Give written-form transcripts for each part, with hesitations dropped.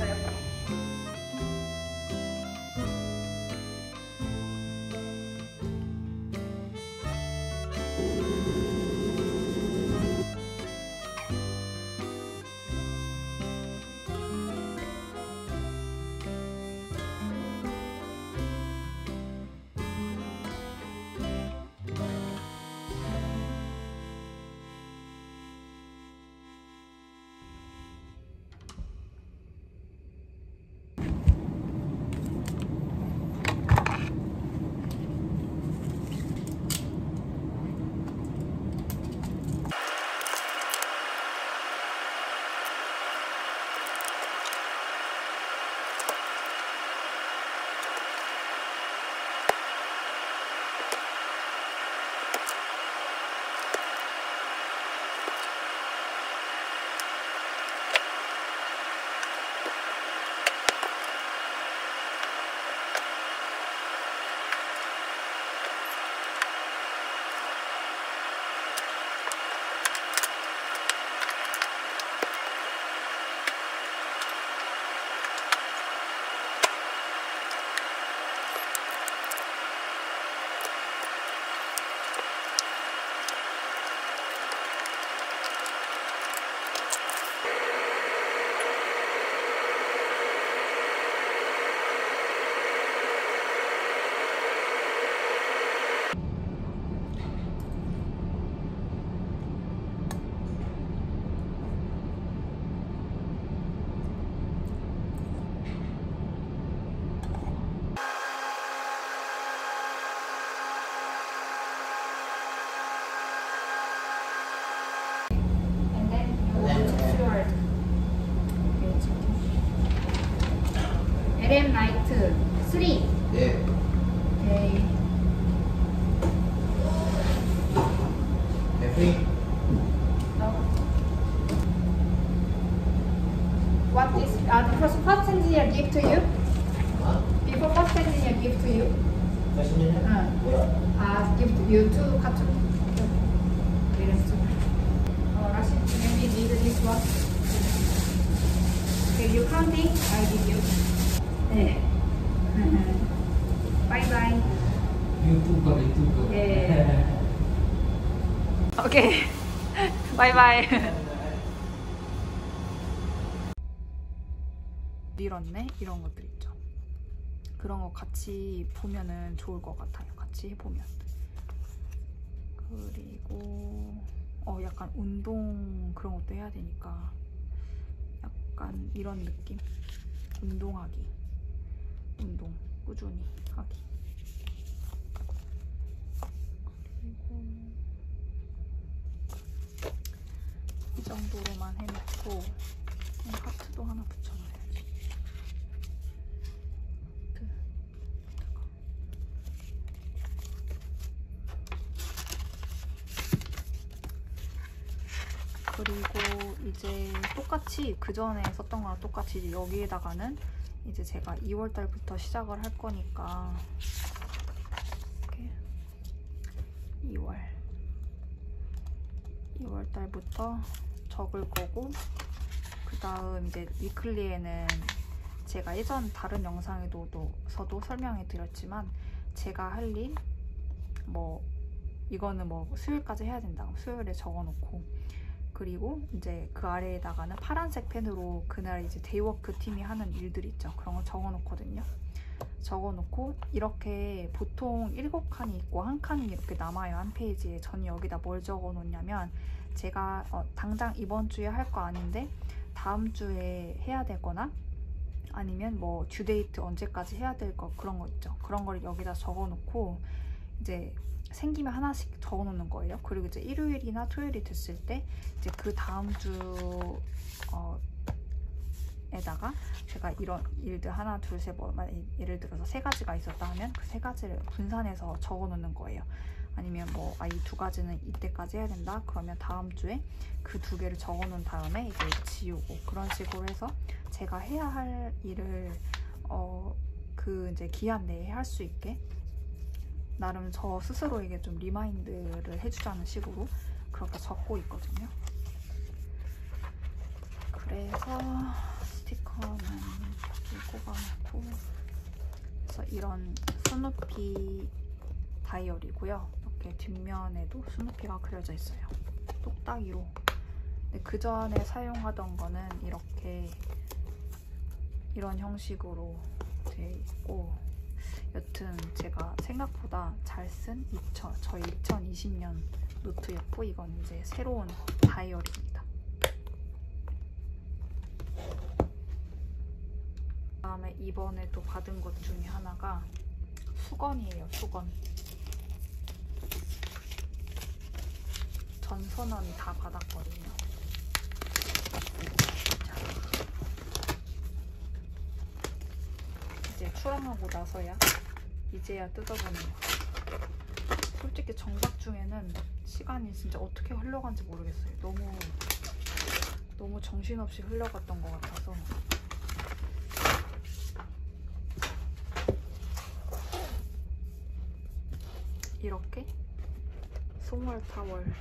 있어요. LM 라이트 3. 네. 오케이. Every What is first engineer give to you? Before first engineer give to you? 사진이냐? 뭐야? Give to you two cartoon. Rashid, maybe need this one. Okay, you counting? I give you. 네. Bye bye. 유튜버. 네. 오케이. 바이 바이. 밀었네? 이런 것들 있죠. 그런 거 같이 보면은 좋을 것 같아요. 같이 해보면. 그리고 약간 운동 그런 것도 해야 되니까 약간 이런 느낌. 운동하기. 운동 꾸준히 하기. 그리고 이 정도로만 해놓고 하트도 하나 붙여놔야지. 그리고 이제 똑같이 그 전에 썼던 거랑 똑같이 이제 여기에다가는 이제 제가 2월달부터 시작을 할 거니까 이렇게 2월달부터 적을 거고, 그 다음 이제 위클리에는 제가 예전 다른 영상에서도 설명해 드렸지만 제가 할 일 뭐 이거는 뭐 수요일까지 해야 된다. 수요일에 적어 놓고, 그리고 이제 그 아래에다가는 파란색 펜으로 그날 이제 데이워크 팀이 하는 일들 있죠. 그런 거 적어 놓거든요. 적어 놓고 이렇게 보통 7칸이 있고 한 칸이 이렇게 남아요. 한 페이지에. 저는 여기다 뭘 적어 놓냐면 제가 당장 이번 주에 할 거 아닌데 다음 주에 해야 되거나 아니면 뭐 듀데이트 언제까지 해야 될 거, 그런 거 있죠. 그런 걸 여기다 적어 놓고 이제 생기면 하나씩 적어 놓는 거예요. 그리고 이제 일요일이나 토요일이 됐을 때 이제 그 다음 주 에다가 제가 이런 일들 하나 둘 셋 뭐 예를 들어서 3가지가 있었다 하면 그 3가지를 분산해서 적어 놓는 거예요. 아니면 뭐 이 2가지는 이때까지 해야 된다 그러면 다음 주에 그 2개를 적어 놓은 다음에 이제 지우고, 그런 식으로 해서 제가 해야 할 일을 그 이제 기한 내에 할 수 있게 나름 저 스스로에게 좀 리마인드를 해주자는 식으로 그렇게 적고 있거든요. 그래서 스티커 스티커는 여기 꼽아놓고, 그래서 이런 스누피 다이어리고요. 이렇게 뒷면에도 스누피가 그려져 있어요. 똑딱이로. 근데 그 전에 사용하던 거는 이렇게 이런 형식으로 돼 있고, 여튼 제가 생각보다 잘 쓴 저희 2020년 노트였고, 이건 이제 새로운 다이어리입니다. 그다음에 이번에 또 받은 것 중에 하나가 수건이에요. 수건. 전선언 다 받았거든요. 자, 이제 출항하고 나서야 이제야 뜯어보네요. 솔직히 정작 중에는 시간이 진짜 어떻게 흘러간지 모르겠어요. 너무 정신없이 흘러갔던 것 같아서. 이렇게 스몰 타월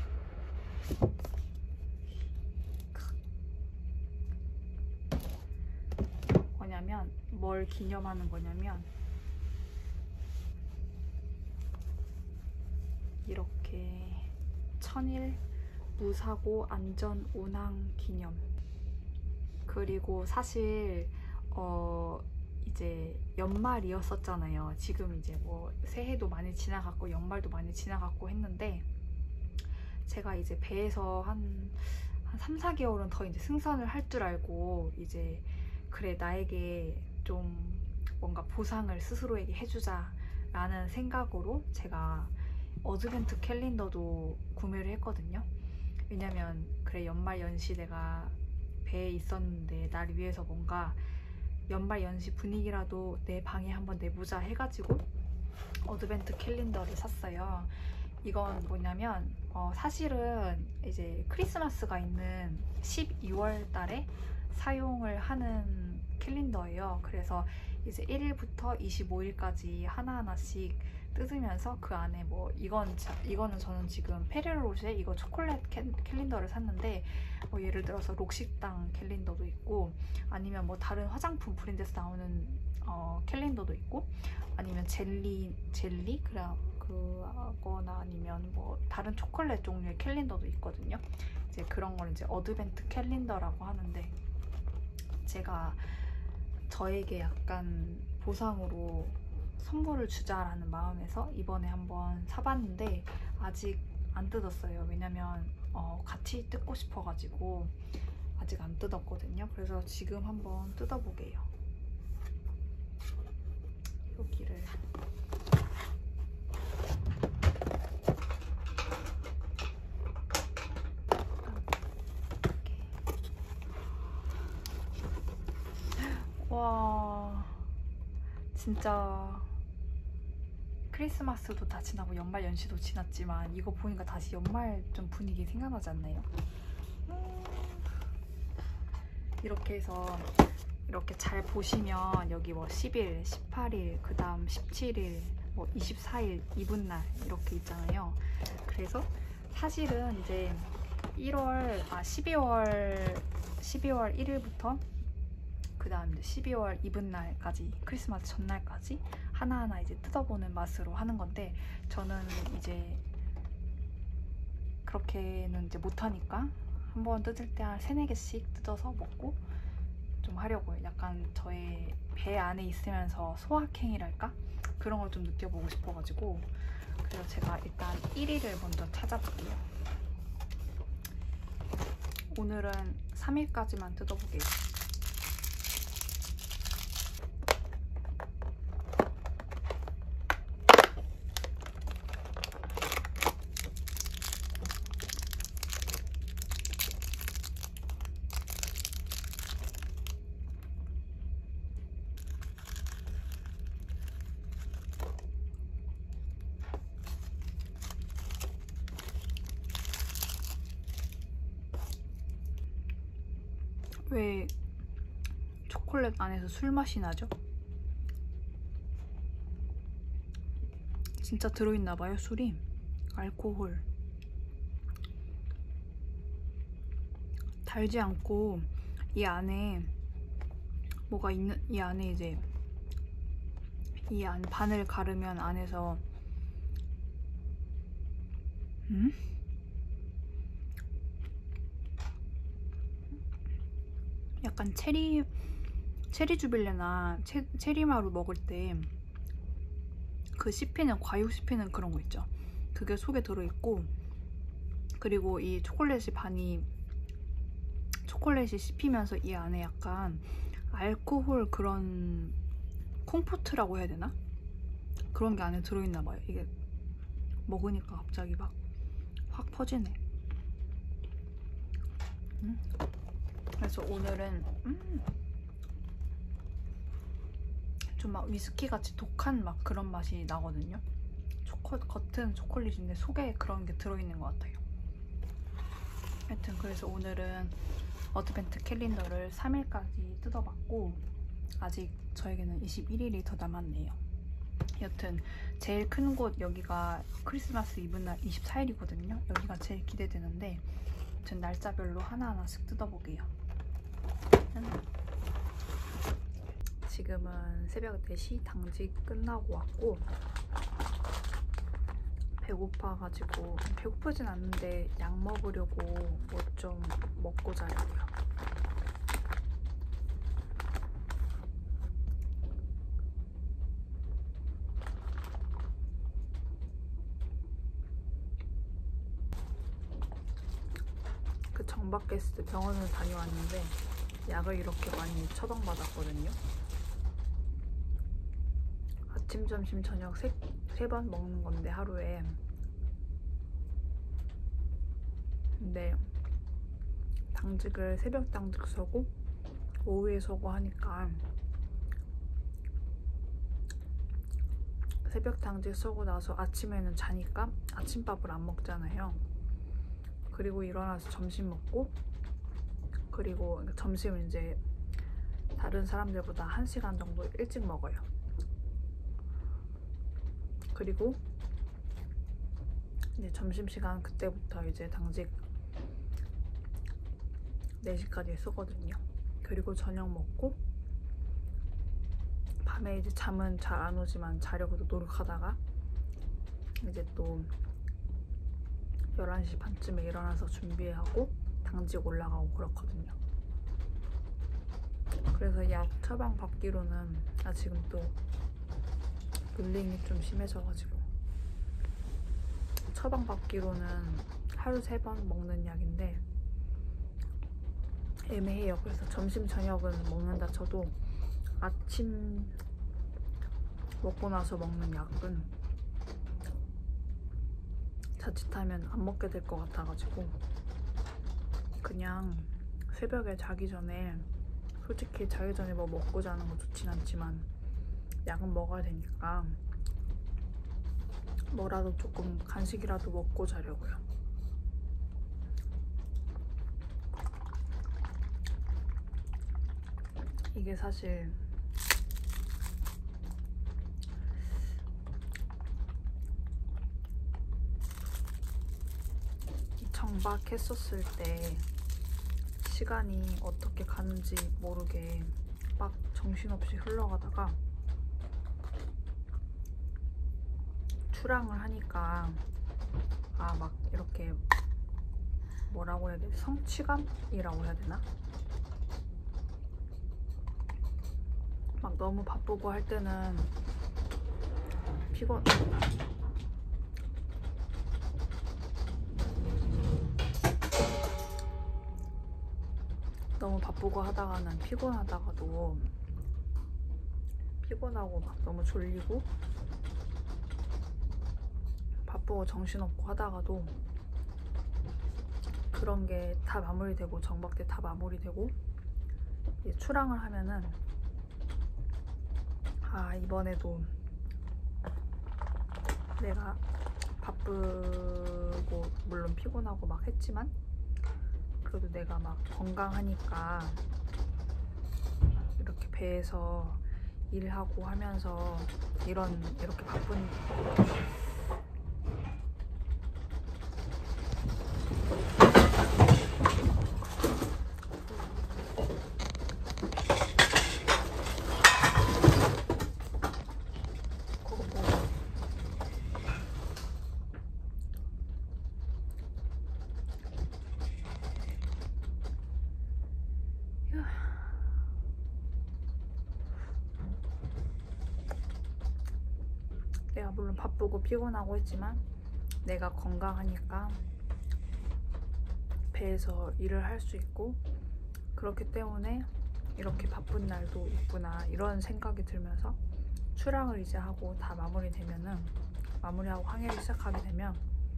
뭐냐면, 뭘 기념하는 거냐면, 이렇게 1000일 무사고 안전 운항 기념. 그리고 사실 이제 연말이었었잖아요. 지금 이제 뭐 새해도 많이 지나갔고 연말도 많이 지나갔고 했는데, 제가 이제 배에서 한 3, 4개월은 더 이제 승선을 할 줄 알고, 이제 그래 나에게 좀 뭔가 보상을 스스로에게 해주자 라는 생각으로 제가 어드벤트 캘린더도 구매를 했거든요. 왜냐면 그래 연말 연시 내가 배에 있었는데 날 위해서 뭔가 연말 연시 분위기라도 내 방에 한번 내보자 해가지고 어드벤트 캘린더를 샀어요. 이건 뭐냐면 사실은 이제 크리스마스가 있는 12월 달에 사용을 하는 캘린더예요. 그래서 이제 1일부터 25일까지 하나하나씩 뜯으면서 그 안에 뭐 이거는 저는 지금 페레로로쉐 이거 초콜릿 캘린더를 샀는데, 뭐 예를 들어서 록식당 캘린더도 있고, 아니면 뭐 다른 화장품 브랜드에서 나오는 캘린더도 있고, 아니면 젤리 그거나 아니면 뭐 다른 초콜릿 종류의 캘린더도 있거든요. 이제 그런 걸 이제 어드벤트 캘린더라고 하는데, 제가 저에게 약간 보상으로 선물을 주자라는 마음에서 이번에 한번 사봤는데 아직 안 뜯었어요. 왜냐면 같이 뜯고 싶어가지고 아직 안 뜯었거든요. 그래서 지금 한번 뜯어보게요. 여기를 와, 진짜 크리스마스도 다 지나고 연말 연시도 지났지만 이거 보니까 다시 연말 좀 분위기 생각나지 않나요? 이렇게 해서 이렇게 잘 보시면 여기 뭐 10일, 18일, 그 다음 17일, 뭐 24일, 이분날 이렇게 있잖아요. 그래서 사실은 이제 12월 1일부터 그 다음 이제 12월 이브날까지, 크리스마스 전날까지 하나하나 이제 뜯어보는 맛으로 하는 건데, 저는 이제 그렇게는 이제 못하니까 한번 뜯을 때 한 3, 4개씩 뜯어서 먹고 좀 하려고요. 약간 저의 배 안에 있으면서 소확행이랄까? 그런 걸 좀 느껴보고 싶어가지고. 그래서 제가 일단 1위를 먼저 찾아볼게요. 오늘은 3일까지만 뜯어보게요. 왜 초콜릿 안에서 술 맛이 나죠? 진짜 들어있나봐요, 술이. 알코올. 달지 않고 이 안에 뭐가 있는 이 안에 이제 이 안 반을 가르면 안에서 약간 체리 주빌레나 체리마루 먹을 때 그 씹히는 과육 씹히는 그런 거 있죠. 그게 속에 들어있고, 그리고 이 초콜릿이 씹히면서 이 안에 약간 알코올 그런 콩포트라고 해야 되나? 그런 게 안에 들어있나 봐요. 이게 먹으니까 갑자기 막 확 퍼지네. 그래서 오늘은 좀 막 위스키 같이 독한 막 그런 맛이 나거든요. 겉은 초콜릿인데 속에 그런 게 들어있는 것 같아요. 하여튼 그래서 오늘은 어드벤트 캘린더를 3일까지 뜯어봤고, 아직 저에게는 21일이 더 남았네요. 여튼 제일 큰 곳 여기가 크리스마스 이브 날 24일이거든요. 여기가 제일 기대되는데, 전 날짜별로 하나하나씩 뜯어보게요. 지금은 새벽 4시 당직 끝나고 왔고, 배고파가지고, 배고프진 않는데 약 먹으려고 뭐 좀 먹고 자려고요. 그 정박 했을 때 병원을 다녀왔는데 약을 이렇게 많이 처방받았거든요. 아침, 점심, 저녁 세 번 먹는 건데 하루에. 근데 당직을 새벽 당직 서고 오후에 서고 하니까 새벽 당직 서고 나서 아침에는 자니까 아침밥을 안 먹잖아요. 그리고 일어나서 점심 먹고, 그리고 점심은 이제 다른 사람들보다 1시간 정도 일찍 먹어요. 그리고 이제 점심시간 그때부터 이제 당직 4시까지 쓰거든요. 그리고 저녁 먹고 밤에 이제 잠은 잘 안 오지만 자려고 노력하다가 이제 또 11시 반쯤에 일어나서 준비하고 당직 올라가고 그렇거든요. 그래서 약 처방 받기로는 지금 또 물링이 좀 심해져가지고 처방 받기로는 하루 3번 먹는 약인데 애매해요. 그래서 점심 저녁은 먹는다 쳐도 아침 먹고 나서 먹는 약은 자칫하면 안 먹게 될 것 같아가지고 그냥 새벽에 자기 전에, 솔직히 자기 전에 뭐 먹고 자는 거 좋진 않지만 약은 먹어야 되니까 뭐라도 조금 간식이라도 먹고 자려고요. 이게 사실 정박했었을 때 시간이 어떻게 가는지 모르게 막 정신없이 흘러가다가 출항을 하니까 막 이렇게 뭐라고 해야 되지? 성취감이라고 해야 되나? 막 너무 바쁘고 할 때는 너무 바쁘고 하다가는 피곤하다가도 피곤하고 막 너무 졸리고 바쁘고 정신없고 하다가도 그런 게 다 마무리되고 정박대 다 마무리되고 이제 출항을 하면은 이번에도 내가 바쁘고 물론 피곤하고 막 했지만 그래도 내가 막 건강하니까 이렇게 배에서 일하고 하면서 이렇게 바쁜 내가 물론 바쁘고 피곤하고 했지만 내가 건강하니까 배에서 일을 할 수 있고, 그렇기 때문에 이렇게 바쁜 날도 있구나 이런 생각이 들면서 출항을 이제 하고 다 마무리하고 항해를 시작하게 되면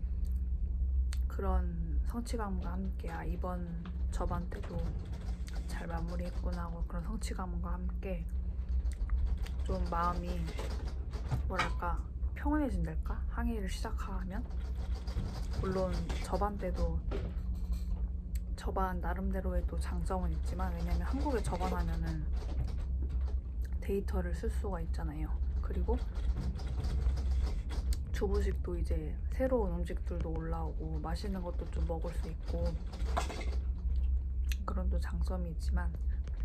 그런 성취감과 함께 이번 저번 때도 잘 마무리했구나 하고 그런 성취감과 함께 좀 마음이 뭐랄까 평온해진달까? 항해를 시작하면. 물론 저반 때도 저반 나름대로의 또 장점은 있지만, 왜냐면 한국에 저반하면은 데이터를 쓸 수가 있잖아요. 그리고 주부식도 이제 새로운 음식들도 올라오고 맛있는 것도 좀 먹을 수 있고 그런 또 장점이 있지만,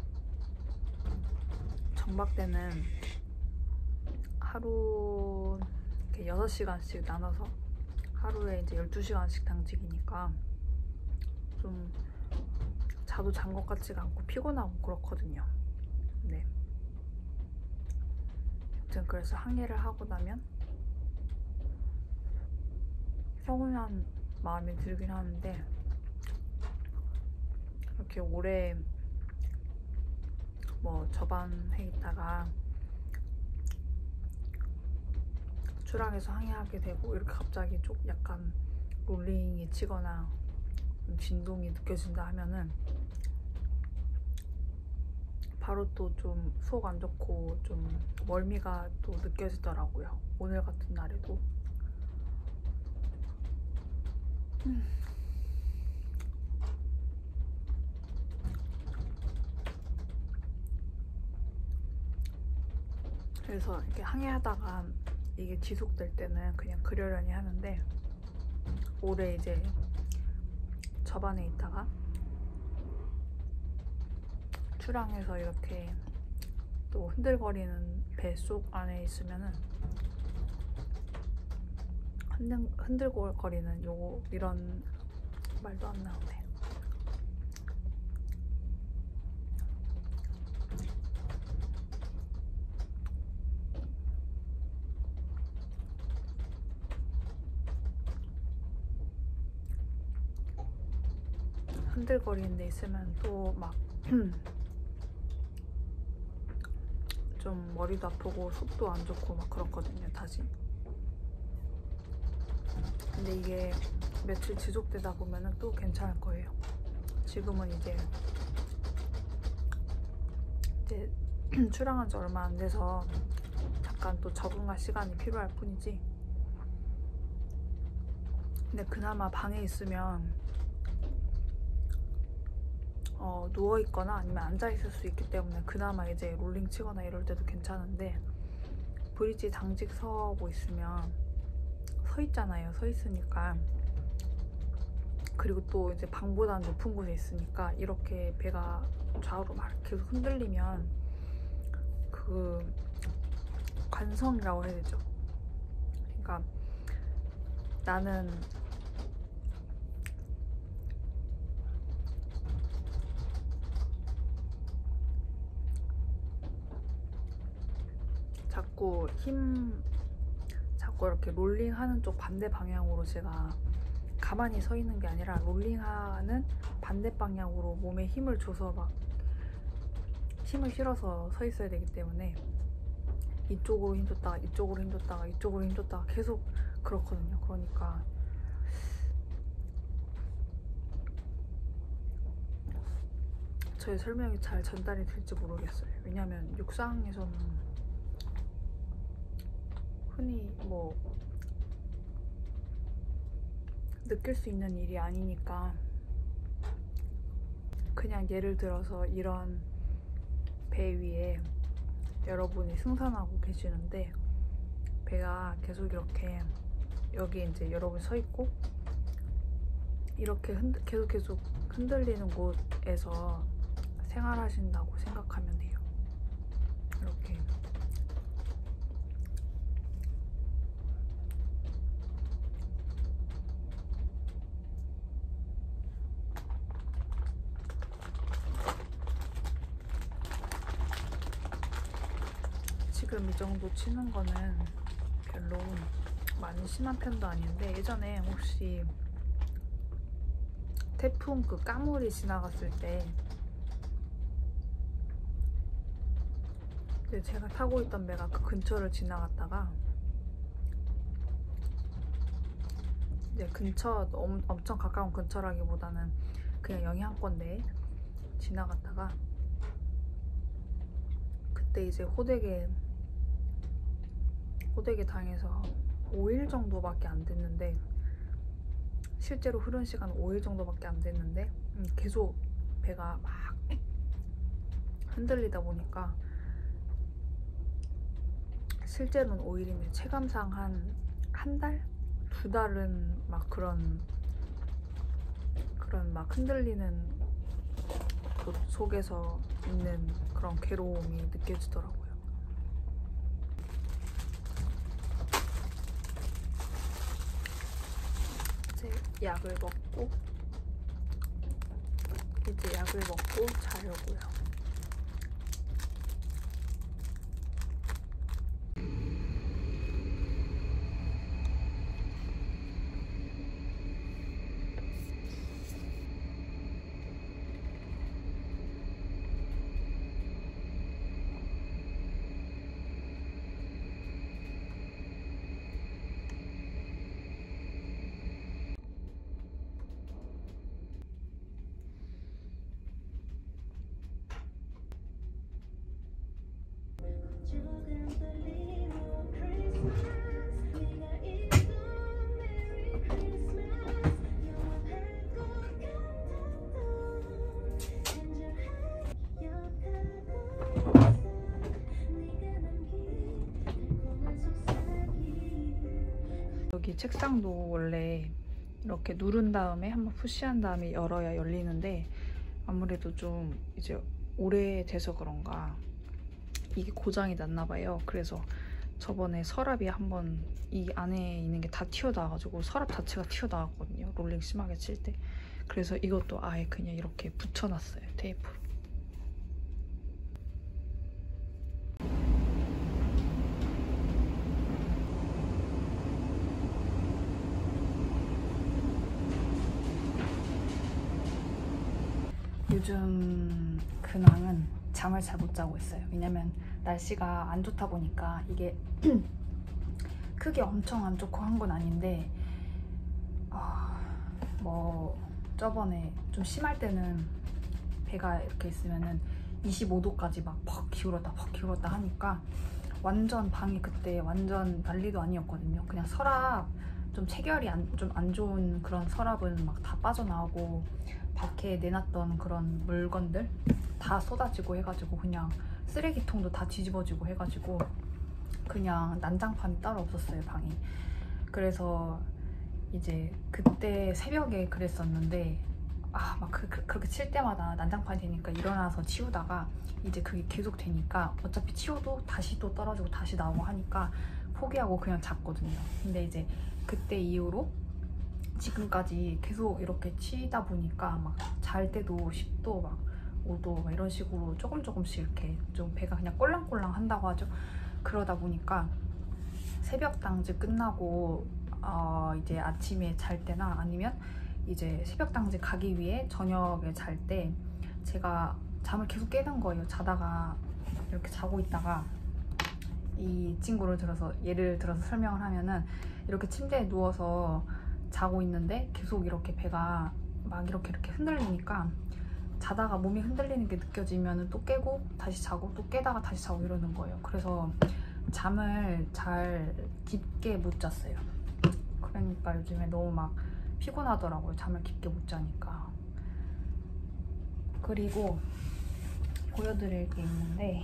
정박 때는 하루 이렇게 6시간씩 나눠서 하루에 이제 12시간씩 당직이니까 좀 자도 잔 것 같지가 않고 피곤하고 그렇거든요. 네. 아무튼 그래서 항해를 하고 나면 평온한 마음이 들긴 하는데, 이렇게 오래 뭐 저반해 있다가 출항해서 항해하게 되고 이렇게 갑자기 좀 약간 롤링이 치거나 진동이 느껴진다 하면은 바로 또 좀 속 안 좋고 좀 멀미가 또 느껴지더라고요. 오늘 같은 날에도. 그래서 이렇게 항해하다가 이게 지속될 때는 그냥 그러려니 하는데, 올해 이제 저반에 있다가 출항해서 이렇게 또 흔들거리는 배 속 안에 있으면은 흔들거리는 이런 말도 안 나오네. 흔들거리는 데 있으면 또 막 좀 머리도 아프고 속도 안 좋고 막 그렇거든요, 다시. 근데 이게 며칠 지속되다 보면은 또 괜찮을 거예요. 지금은 이제 출항한 지 얼마 안 돼서 잠깐 또 적응할 시간이 필요할 뿐이지. 근데 그나마 방에 있으면 누워있거나 아니면 앉아있을 수 있기 때문에 그나마 이제 롤링 치거나 이럴 때도 괜찮은데, 브릿지 당직 서고 있으면 서 있잖아요. 서 있으니까. 그리고 또 이제 방보다 높은 곳에 있으니까 이렇게 배가 좌우로 막 계속 흔들리면 그 관성이라고 해야 되죠. 그러니까 나는 자꾸 이렇게 롤링하는 쪽 반대 방향으로 제가 가만히 서 있는 게 아니라 롤링하는 반대 방향으로 몸에 힘을 줘서 막 힘을 실어서 서 있어야 되기 때문에 이쪽으로 힘줬다가 이쪽으로 힘줬다가 이쪽으로 힘줬다가 계속 그렇거든요. 그러니까 저의 설명이 잘 전달이 될지 모르겠어요. 왜냐면 육상에서는 흔히 뭐 느낄 수 있는 일이 아니니까, 그냥 예를 들어서 이런 배 위에 여러분이 승선하고 계시는데 배가 계속 이렇게 여기 이제 여러분이 서 있고 이렇게 계속 흔들리는 곳에서 생활하신다고 생각하면 돼요. 이렇게 지금 이 정도 치는 거는 별로 많이 심한 편도 아닌데 예전에 혹시 태풍 그 까물이 지나갔을 때 이제 제가 타고 있던 배가 그 근처를 지나갔다가 이제 근처 엄청 가까운 근처라기보다는 그냥 영향권 내에 지나갔다가 그때 이제 호되게 당해서 5일 정도밖에 안 됐는데 실제로 흐른 시간은 5일 정도밖에 안 됐는데 계속 배가 막 흔들리다 보니까 실제로는 5일인데 체감상 한 달? 2달은 막 그런 막 흔들리는 곳 속에서 있는 그런 괴로움이 느껴지더라고요. 이제 약을 먹고 자려고요. 여기 책상도 원래 이렇게 누른 다음에 한번 푸시한 다음에 열어야 열리는데 아무래도 좀 이제 오래돼서 그런가 이게 고장이 났나 봐요. 그래서 저번에 서랍이 한번 이 안에 있는 게 다 튀어나와가지고 서랍 자체가 튀어나왔거든요. 롤링 심하게 칠 때. 그래서 이것도 아예 그냥 이렇게 붙여놨어요. 테이프로. 요즘 근황은 잠을 잘 못 자고 있어요. 왜냐면 날씨가 안 좋다 보니까 이게 크게 엄청 안 좋고 한 건 아닌데 뭐 저번에 좀 심할 때는 배가 이렇게 있으면은 25도까지 막 퍽 기울었다 하니까 완전 방이 그때 완전 난리도 아니었거든요. 그냥 서랍 좀 체결이 좀 안 좋은 그런 서랍은 막 다 빠져나오고 밖에 내놨던 그런 물건들 다 쏟아지고 해가지고 그냥 쓰레기통도 다 뒤집어지고 해가지고 그냥 난장판이 따로 없었어요, 방이. 그래서 이제 그때 새벽에 그랬었는데 막 그렇게 칠 때마다 난장판이 되니까 일어나서 치우다가 이제 그게 계속 되니까 어차피 치워도 다시 또 떨어지고 다시 나오고 하니까 포기하고 그냥 잤거든요. 근데 이제 그때 이후로 지금까지 계속 이렇게 치다 보니까 막 잘 때도 10도 막 5도 막 이런 식으로 조금씩 이렇게 좀 배가 그냥 꼴랑꼴랑 한다고 하죠. 그러다 보니까 새벽 당직 끝나고 이제 아침에 잘 때나 아니면 이제 새벽 당직 가기 위해 저녁에 잘 때 제가 잠을 계속 깨는 거예요. 자다가 이렇게 자고 있다가 이 친구를 예를 들어서 설명을 하면은 이렇게 침대에 누워서 자고 있는데 계속 이렇게 배가 막 이렇게 흔들리니까 자다가 몸이 흔들리는 게 느껴지면 또 깨고 다시 자고 또 깨다가 다시 자고 이러는 거예요. 그래서 잠을 잘 깊게 못 잤어요. 그러니까 요즘에 너무 막 피곤하더라고요. 잠을 깊게 못 자니까. 그리고 보여드릴 게 있는데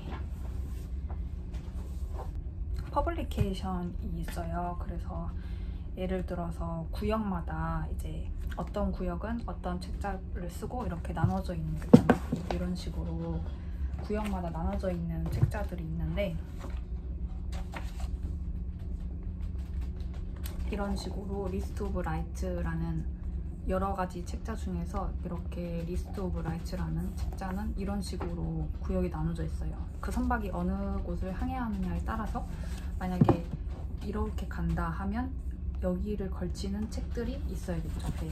퍼블리케이션이 있어요. 그래서 예를 들어서 구역마다 이제 어떤 구역은 어떤 책자를 쓰고 이렇게 나눠져 있는 게 있잖아요. 이런 식으로 구역마다 나눠져 있는 책자들이 있는데 이런 식으로 리스트 오브 라이트라는 여러 가지 책자 중에서 이렇게 리스트 오브 라이트라는 책자는 이런 식으로 구역이 나눠져 있어요. 그 선박이 어느 곳을 항해하느냐에 따라서 만약에 이렇게 간다 하면 여기를 걸치는 책들이 있어야겠죠. 네.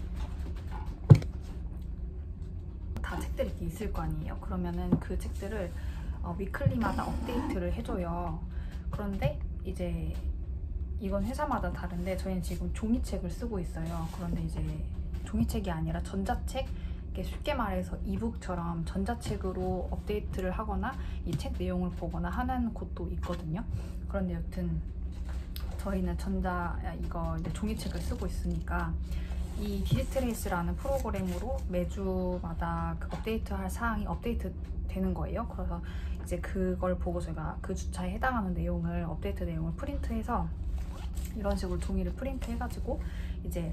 다 책들이 이렇게 있을 거 아니에요. 그러면은 그 책들을 위클리마다 업데이트를 해줘요. 그런데 이제 이건 회사마다 다른데 저희는 지금 종이책을 쓰고 있어요. 그런데 이제 종이책이 아니라 전자책, 쉽게 말해서 이북처럼 전자책으로 업데이트를 하거나 이 책 내용을 보거나 하는 곳도 있거든요. 그런데 여튼 저희는 이거 이제 종이책을 쓰고 있으니까 이 디지트레이스라는 프로그램으로 매주마다 그 업데이트할 사항이 업데이트 되는 거예요. 그래서 이제 그걸 보고 저희가 그 주차에 해당하는 내용을 업데이트 내용을 프린트해서 이런 식으로 종이를 프린트해가지고 이제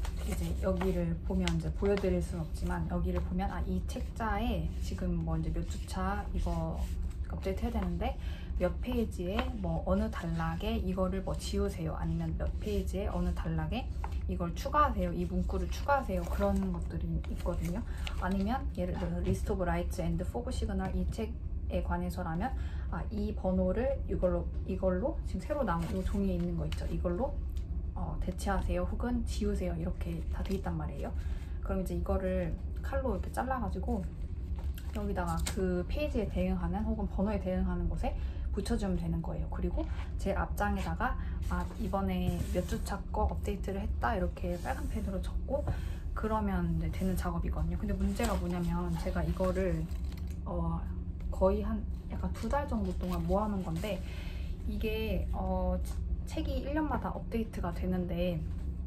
여기를 보면 이제 보여드릴 수는 없지만 여기를 보면 이 책자에 지금 뭐 이제 몇 주차 이거 업데이트 해야 되는데 몇 페이지에 뭐 어느 단락에 이거를 뭐 지우세요, 아니면 몇 페이지에 어느 단락에 이걸 추가하세요, 이 문구를 추가하세요, 그런 것들이 있거든요. 아니면 예를 들어서 리스트 오브 라이츠 앤드 포그 시그널 이 책에 관해서라면 이 번호를 이걸로 지금 새로 나온 이 종이에 있는 거 있죠, 이걸로 대체하세요 혹은 지우세요, 이렇게 다 돼 있단 말이에요. 그럼 이제 이거를 칼로 이렇게 잘라가지고 여기다가 그 페이지에 대응하는 혹은 번호에 대응하는 곳에 붙여주면 되는 거예요. 그리고 제일 앞장에다가 이번에 몇 주차 거 업데이트를 했다 이렇게 빨간 펜으로 적고 그러면 이제 되는 작업이거든요. 근데 문제가 뭐냐면 제가 이거를 거의 한 약간 2달 정도 동안 모아놓은 건데 이게 책이 1년마다 업데이트가 되는데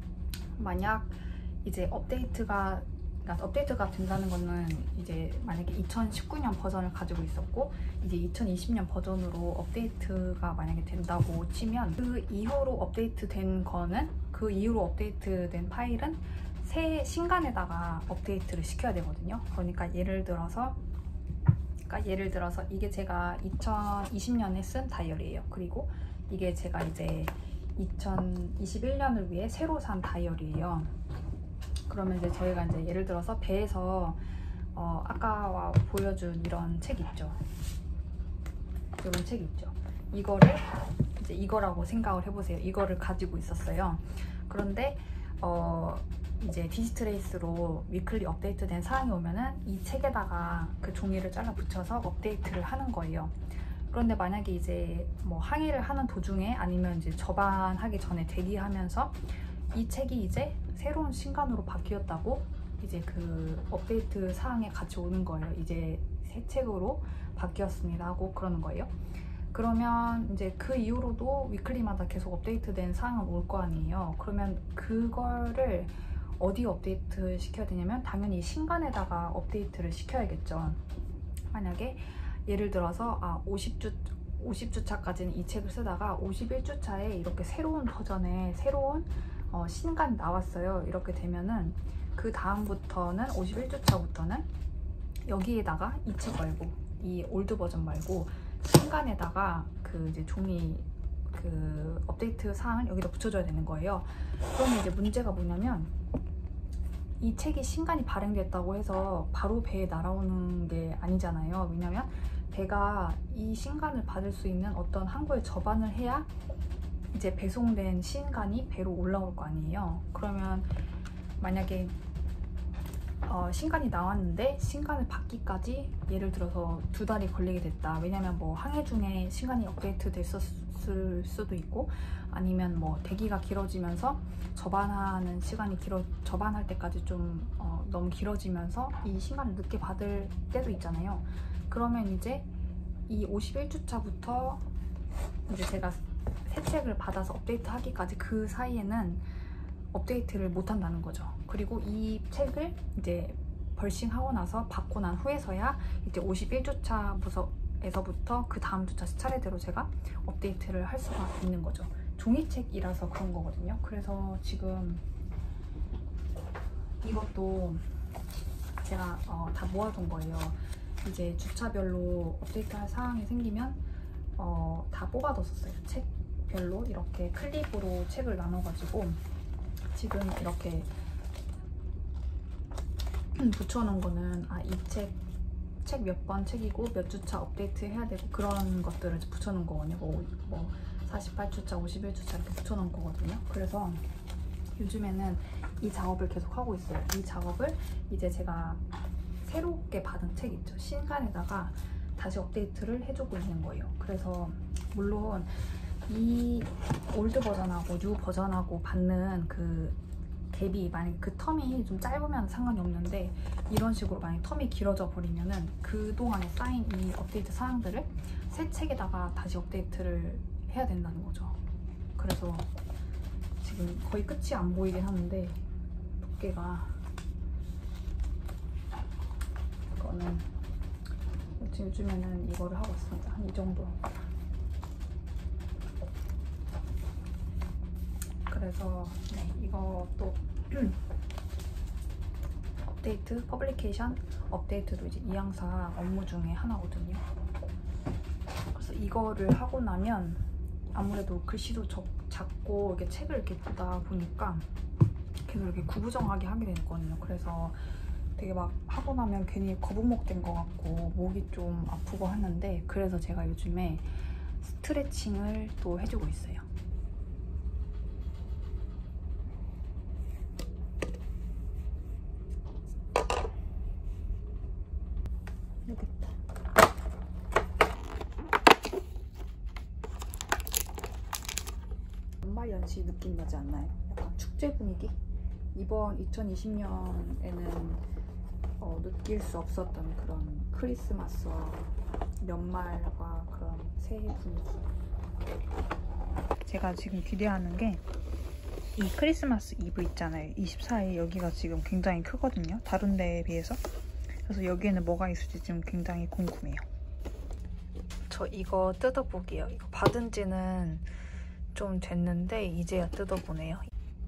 만약 이제 업데이트가 된다는 거는 이제 만약에 2019년 버전을 가지고 있었고 이제 2020년 버전으로 업데이트가 만약에 된다고 치면 그 이후로 업데이트된 거는 그 이후로 업데이트된 파일은 새 신간에다가 업데이트를 시켜야 되거든요. 그러니까 예를 들어서 이게 제가 2020년에 쓴 다이어리예요. 그리고 이게 제가 이제 2021년을 위해 새로 산 다이어리예요. 그러면 이제 저희가 이제 예를 들어서 배에서 아까 보여준 이런 책 있죠. 이런 책 있죠. 이거를 이제 이거라고 생각을 해보세요. 이거를 가지고 있었어요. 그런데 이제 디지트레이스로 위클리 업데이트된 사항이 오면은 이 책에다가 그 종이를 잘라 붙여서 업데이트를 하는 거예요. 그런데 만약에 이제 뭐 항해를 하는 도중에 아니면 이제 접안하기 전에 대기하면서 이 책이 이제 새로운 신간으로 바뀌었다고 이제 그 업데이트 사항에 같이 오는 거예요. 이제 새 책으로 바뀌었습니다 하고 그러는 거예요. 그러면 이제 그 이후로도 위클리마다 계속 업데이트된 사항은 올 거 아니에요. 그러면 그거를 어디 업데이트 시켜야 되냐면 당연히 신간에다가 업데이트를 시켜야겠죠. 만약에 예를 들어서 50주차까지는 이 책을 쓰다가 51주차에 이렇게 새로운 버전의 새로운 신간이 나왔어요. 이렇게 되면은 그 다음부터는 51주차부터는 여기에다가 이 책 말고 이 올드 버전 말고 신간에다가 그 이제 종이 그 업데이트 사항을 여기다 붙여줘야 되는 거예요. 그러면 이제 문제가 뭐냐면 이 책이 신간이 발행됐다고 해서 바로 배에 날아오는 게 아니잖아요. 왜냐면 배가 이 신간을 받을 수 있는 어떤 항구에 접안을 해야 이제 배송된 신간이 배로 올라올 거 아니에요. 그러면 만약에 신간이 나왔는데 신간을 받기까지 예를 들어서 2달이 걸리게 됐다. 왜냐면 뭐 항해 중에 신간이 업데이트 됐었을 수도 있고 아니면 뭐 대기가 길어지면서 접안하는 시간이 접안할 때까지 좀 너무 길어지면서 이 신간을 늦게 받을 때도 있잖아요. 그러면 이제 이 51주차부터 이제 제가 새 책을 받아서 업데이트 하기까지 그 사이에는 업데이트를 못 한다는 거죠. 그리고 이 책을 이제 벌싱하고 나서 받고 난 후에서야 이제 51주차에서부터 그 다음 주차 차례대로 제가 업데이트를 할 수가 있는 거죠. 종이책이라서 그런 거거든요. 그래서 지금 이것도 제가 다 모아둔 거예요. 이제 주차별로 업데이트할 사항이 생기면 다 뽑아뒀었어요. 책별로 이렇게 클립으로 책을 나눠가지고 지금 이렇게 붙여놓은 거는 이 책 몇 번 책이고 몇 주차 업데이트 해야 되고 그런 것들을 붙여놓은 거거든요. 뭐 48초차, 51초차 이렇게 붙여놓은 거거든요. 그래서 요즘에는 이 작업을 계속 하고 있어요. 이 작업을 이제 제가 새롭게 받은 책 있죠. 신간에다가 다시 업데이트를 해주고 있는 거예요. 그래서 물론 이 올드 버전하고 뉴 버전하고 받는 그 갭이 만약에 그 텀이 좀 짧으면 상관이 없는데 이런 식으로 만약에 텀이 길어져 버리면은 그동안에 쌓인 이 업데이트 사항들을 새 책에다가 다시 업데이트를 해야 된다는 거죠. 그래서 지금 거의 끝이 안 보이긴 하는데 두께가 이거는 요즘에는 이거를 하고 있습니다. 한 이 정도. 그래서 네, 이것도 업데이트, 퍼블리케이션 업데이트도 이제 이항사 업무 중에 하나거든요. 그래서 이거를 하고 나면 아무래도 글씨도 작고 이렇게 책을 이렇게 보다 보니까 계속 이렇게 구부정하게 하게 되거든요. 그래서 되게 막 하고 나면 괜히 거북목 된 것 같고 목이 좀 아프고 하는데 그래서 제가 요즘에 스트레칭을 또 해주고 있어요. 여기다. 연말연시 느낌 나지 않나요? 약간 축제 분위기? 이번 2020년에는 느낄 수 없었던 그런 크리스마스와 연말과 그런 새해 분위기. 제가 지금 기대하는 게 이 크리스마스 이브 있잖아요. 24일 여기가 지금 굉장히 크거든요. 다른 데에 비해서. 그래서 여기에는 뭐가 있을지 지금 굉장히 궁금해요. 저 이거 뜯어보게요. 이거 받은 지는 좀 됐는데 이제야 뜯어보네요.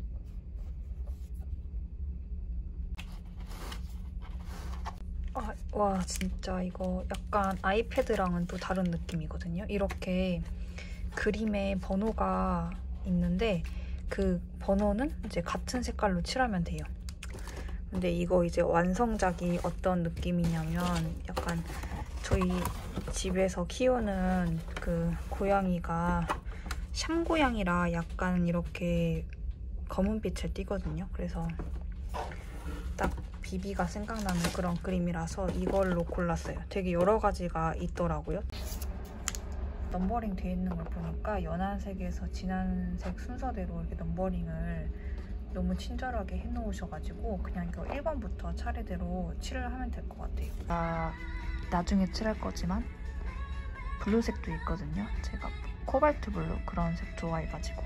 와 진짜 이거 약간 아이패드랑은 또 다른 느낌이거든요. 이렇게 그림에 번호가 있는데 그 번호는 이제 같은 색깔로 칠하면 돼요. 근데 이거 이제 완성작이 어떤 느낌이냐면 약간 저희 집에서 키우는 그 고양이가 샴고양이라 약간 이렇게 검은빛을 띠거든요. 그래서 딱 비비가 생각나는 그런 그림이라서 이걸로 골랐어요. 되게 여러 가지가 있더라고요. 넘버링 돼 있는 걸 보니까 연한색에서 진한색 순서대로 이렇게 넘버링을 너무 친절하게 해놓으셔가지고 그냥 이거 1번부터 차례대로 칠을 하면 될 것 같아요. 나중에 칠할 거지만 블루색도 있거든요. 제가 코발트 블루 그런 색 좋아해가지고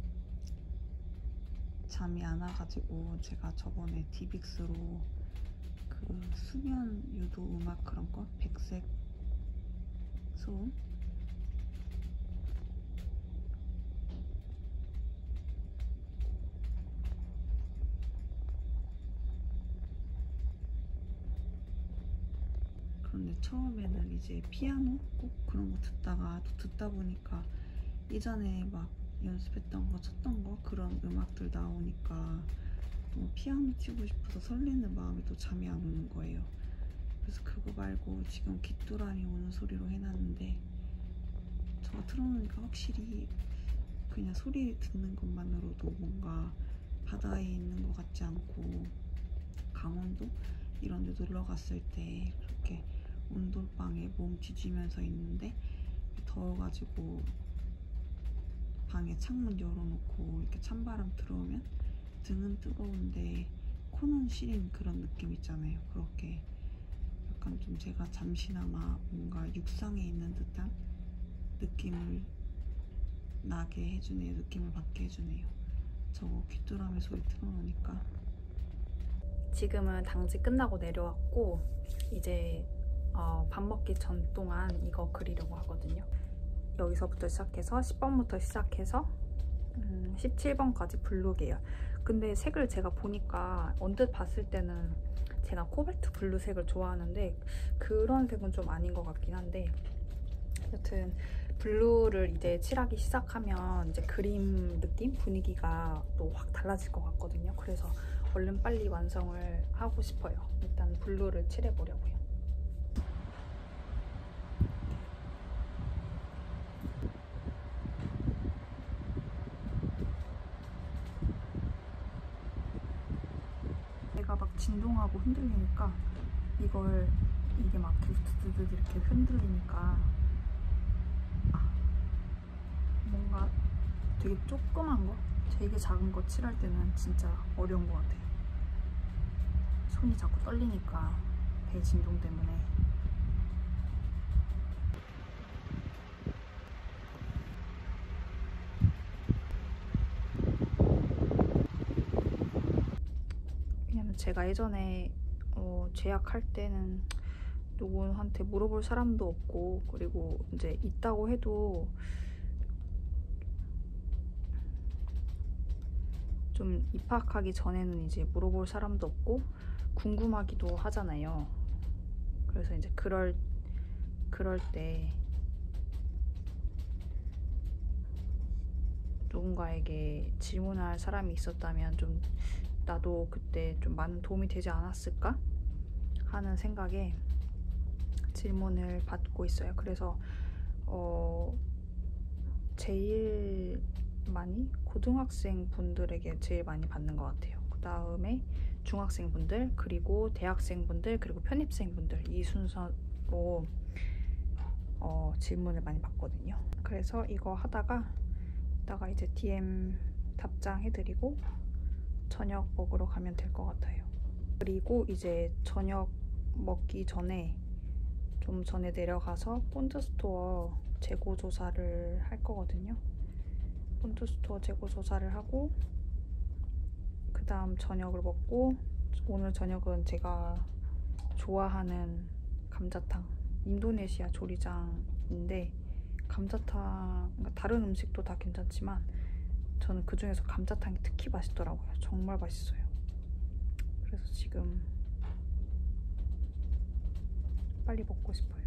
잠이 안 와가지고 제가 저번에 디빅스로 그 수면 유도 음악 그런 거 백색 소음 그런데 처음에는 이제 피아노 꼭 그런 거 듣다가 또 듣다 보니까 예전에 막 연습했던 거 쳤던 거 그런 음악들 나오니까 너무 피아노 치고 싶어서 설레는 마음에 또 잠이 안 오는 거예요. 그래서 그거 말고 지금 귀뚜라미 오는 소리로 해놨는데 저거 틀어놓으니까 확실히 그냥 소리 듣는 것만으로도 뭔가 바다에 있는 것 같지 않고 강원도 이런 데 놀러 갔을 때 그렇게 온돌방에 몸 뒤지면서 있는데 더워가지고 방에 창문 열어놓고 이렇게 찬바람 들어오면 등은 뜨거운데 코는 시린 그런 느낌 있잖아요. 그렇게 약간 좀 제가 잠시나마 뭔가 육상에 있는 듯한 느낌을 나게 해주네요. 느낌을 받게 해주네요. 저거 귀뚜라미 소리 틀어놓으니까. 지금은 당직 끝나고 내려왔고 이제 밥 먹기 전 동안 이거 그리려고 하거든요. 여기서부터 시작해서 10번부터 시작해서 17번까지 블루 계열. 근데 색을 제가 보니까 언뜻 봤을 때는 제가 코발트 블루 색을 좋아하는데 그런 색은 좀 아닌 것 같긴 한데 여튼 블루를 이제 칠하기 시작하면 이제 그림 느낌? 분위기가 또 확 달라질 것 같거든요. 그래서 얼른 빨리 완성을 하고 싶어요. 일단 블루를 칠해보려고요. 진동하고 흔들리니까 이게 막 드드드 이렇게 흔들리니까 뭔가 되게 조그만 거, 되게 작은 거 칠할 때는 진짜 어려운 것 같아요. 손이 자꾸 떨리니까 배 진동 때문에. 왜냐면 제가 예전에 제약할 때는 누구한테 물어볼 사람도 없고, 그리고 이제 있다고 해도 좀 입학하기 전에는 이제 물어볼 사람도 없고 궁금하기도 하잖아요. 그래서 이제 그럴 때 누군가에게 질문할 사람이 있었다면 좀 나도 그때 좀 많은 도움이 되지 않았을까 하는 생각에 질문을 받고 있어요. 그래서 제일 많이 고등학생 분들에게 제일 많이 받는 것 같아요. 그 다음에 중학생 분들, 그리고 대학생 분들, 그리고 편입생 분들, 이 순서로 질문을 많이 받거든요. 그래서 이거 하다가 이제 DM 답장해드리고 저녁 먹으러 가면 될 것 같아요. 그리고 이제 저녁 먹기 전에 좀 전에 내려가서 폰트스토어 재고 조사를 할 거거든요. 폰트스토어 재고 조사를 하고 그 다음 저녁을 먹고, 오늘 저녁은 제가 좋아하는 감자탕, 인도네시아 조리장인데 감자탕, 그러니까 다른 음식도 다 괜찮지만 저는 그 중에서 감자탕이 특히 맛있더라고요. 정말 맛있어요. 그래서 지금 빨리 먹고 싶어요.